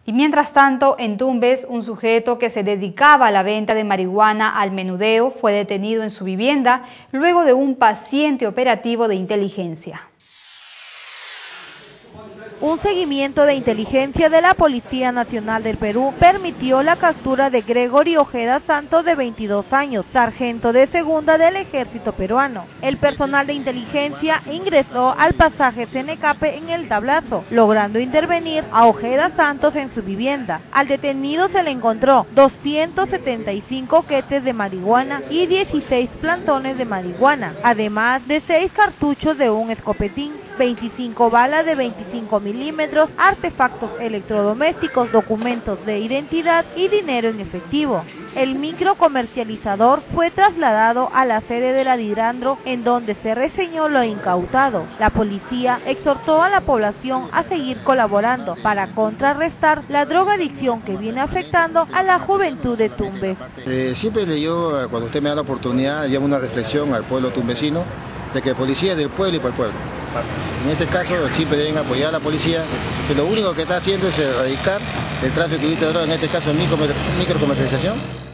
Y mientras tanto, en Tumbes, un sujeto que se dedicaba a la venta de marihuana al menudeo fue detenido en su vivienda luego de un paciente operativo de inteligencia. Un seguimiento de inteligencia de la Policía Nacional del Perú permitió la captura de Gregory Ojeda Santos, de 22 años, sargento de segunda del Ejército peruano. El personal de inteligencia ingresó al pasaje Senecape en el Tablazo, logrando intervenir a Ojeda Santos en su vivienda. Al detenido se le encontró 275 quetes de marihuana y 16 plantones de marihuana, además de 6 cartuchos de un escopetín, 25 balas de 25 milímetros, artefactos electrodomésticos, documentos de identidad y dinero en efectivo. El microcomercializador fue trasladado a la sede de la Didrandro, en donde se reseñó lo incautado. La policía exhortó a la población a seguir colaborando para contrarrestar la drogadicción que viene afectando a la juventud de Tumbes. Siempre yo, cuando usted me da la oportunidad, llevo una reflexión al pueblo tumbesino de que la policía es del pueblo y para el pueblo. En este caso siempre deben apoyar a la policía, que lo único que está haciendo es erradicar el tráfico de droga, en este caso microcomercialización,